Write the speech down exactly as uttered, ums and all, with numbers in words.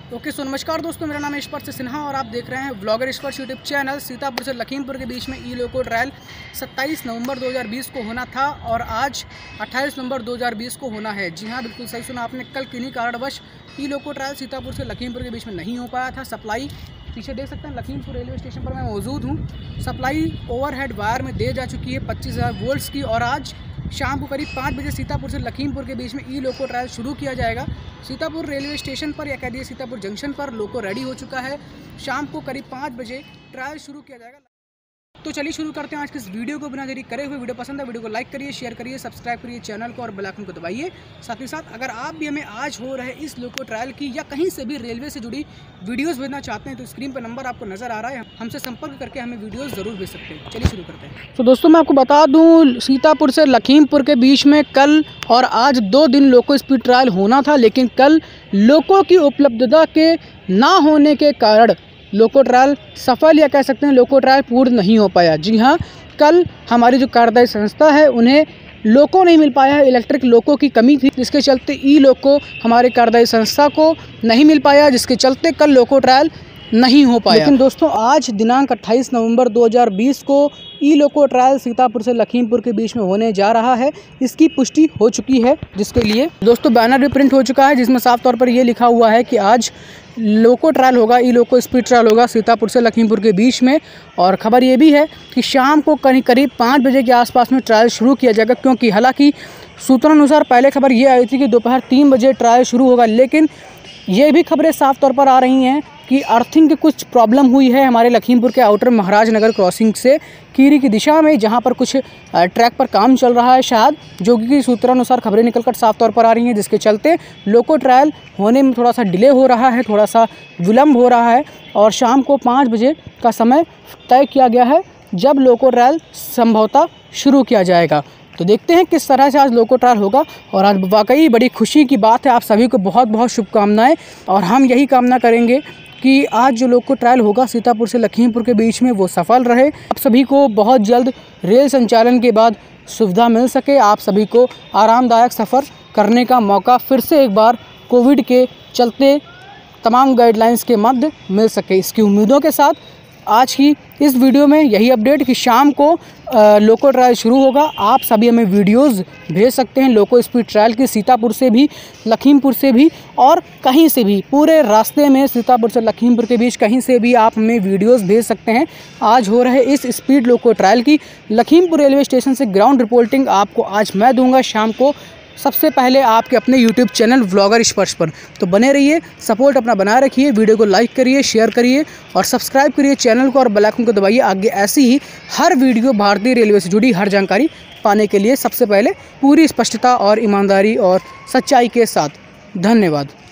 Okay so नमस्कार दोस्तों, मेरा नाम है स्पर्श सिन्हा और आप देख रहे हैं व्लॉगर स्पर्श यूट्यूब चैनल। सीतापुर से लखीमपुर के बीच में ई लोको ट्रायल सत्ताईस नवंबर दो हज़ार बीस को होना था और आज अट्ठाईस नवंबर दो हज़ार बीस को होना है। जी हाँ, बिल्कुल सही सुना आपने। कल किन्हीं कारणवश ई लोको ट्रायल सीतापुर से लखीमपुर के बीच में नहीं हो पाया था। सप्लाई पीछे देख सकते हैं, लखीमपुर रेलवे स्टेशन पर मैं मौजूद हूँ। सप्लाई ओवरहेड वायर में दे जा चुकी है पच्चीस हज़ार वोल्ट्स की और आज शाम को करीब पाँच बजे सीतापुर से लखीमपुर के बीच में ई लोको ट्रायल शुरू किया जाएगा। सीतापुर रेलवे स्टेशन पर या कह दिए सीतापुर जंक्शन पर लोको रेडी हो चुका है। शाम को करीब पाँच बजे ट्रायल शुरू किया जाएगा। तो चलिए शुरू करते हैं आज की इस वीडियो को बिना देरी करे हुए। वीडियो पसंद है वीडियो को लाइक करिए, शेयर करिए, सब्सक्राइब करिए चैनल को और बेल आइकन को दबाइए। साथ ही साथ अगर आप भी हमें आज हो रहे इस लोको ट्रायल की या कहीं से भी रेलवे से जुड़ी वीडियोस भेजना चाहते हैं तो स्क्रीन पर नंबर आपको नजर आ रहा है, हमसे संपर्क करके हमें वीडियोस जरूर भेज सकते हैं। चलिए शुरू करते हैं। तो दोस्तों मैं आपको बता दूँ, सीतापुर से लखीमपुर के बीच में कल और आज दो दिन लोको स्पीड ट्रायल होना था, लेकिन कल लोको की उपलब्धता के ना होने के कारण लोको ट्रायल सफल या कह सकते हैं लोको ट्रायल पूर्ण नहीं हो पाया। जी हाँ, कल हमारी जो कार्यदायी संस्था है उन्हें लोको नहीं मिल पाया है। इलेक्ट्रिक लोको की कमी थी, जिसके चलते ई लोको हमारे कार्यदायी संस्था को नहीं मिल पाया, जिसके चलते कल लोको ट्रायल नहीं हो पाया। लेकिन दोस्तों आज दिनांक अट्ठाईस नवंबर दो हज़ार बीस को ई लोको ट्रायल सीतापुर से लखीमपुर के बीच में होने जा रहा है। इसकी पुष्टि हो चुकी है, जिसके लिए दोस्तों बैनर भी प्रिंट हो चुका है, जिसमें साफ तौर पर यह लिखा हुआ है कि आज लोको ट्रायल होगा, ई लोको स्पीड ट्रायल होगा सीतापुर से लखीमपुर के बीच में। और ख़बर ये भी है कि शाम को करीब करीब पाँच बजे के आसपास में ट्रायल शुरू किया जाएगा, क्योंकि हालांकि सूत्रानुसार पहले खबर ये आई थी कि दोपहर तीन बजे ट्रायल शुरू होगा, लेकिन ये भी खबरें साफ तौर पर आ रही हैं कि अर्थिंग की कुछ प्रॉब्लम हुई है हमारे लखीमपुर के आउटर महाराज नगर क्रॉसिंग से कीरी की दिशा में, जहां पर कुछ ट्रैक पर काम चल रहा है शायद, जो कि सूत्रानुसार खबरें निकलकर साफ तौर पर आ रही हैं, जिसके चलते लोको ट्रायल होने में थोड़ा सा डिले हो रहा है, थोड़ा सा विलम्ब हो रहा है। और शाम को पाँच बजे का समय तय किया गया है जब लोको ट्रायल संभवतः शुरू किया जाएगा। तो देखते हैं किस तरह से आज लोको ट्रायल होगा। और आज वाकई बड़ी खुशी की बात है, आप सभी को बहुत बहुत शुभकामनाएं। और हम यही कामना करेंगे कि आज जो लोको ट्रायल होगा सीतापुर से लखीमपुर के बीच में वो सफल रहे। आप सभी को बहुत जल्द रेल संचालन के बाद सुविधा मिल सके, आप सभी को आरामदायक सफ़र करने का मौका फिर से एक बार कोविड के चलते तमाम गाइडलाइंस के मध्य मिल सके। इसकी उम्मीदों के साथ आज की इस वीडियो में यही अपडेट कि शाम को आ, लोको ट्रायल शुरू होगा। आप सभी हमें वीडियोस भेज सकते हैं लोको स्पीड ट्रायल की, सीतापुर से भी, लखीमपुर से भी और कहीं से भी, पूरे रास्ते में सीतापुर से लखीमपुर के बीच कहीं से भी आप हमें वीडियोस भेज सकते हैं। आज हो रहे इस स्पीड लोको ट्रायल की लखीमपुर रेलवे स्टेशन से ग्राउंड रिपोर्टिंग आपको आज मैं दूंगा शाम को सबसे पहले आपके अपने यूट्यूब चैनल व्लॉगर स्पर्श पर। तो बने रहिए, सपोर्ट अपना बनाए रखिए, वीडियो को लाइक करिए, शेयर करिए और सब्सक्राइब करिए चैनल को और बेल आइकन को दबाइए। आगे ऐसी ही हर वीडियो भारतीय रेलवे से जुड़ी हर जानकारी पाने के लिए सबसे पहले पूरी स्पष्टता और ईमानदारी और सच्चाई के साथ। धन्यवाद।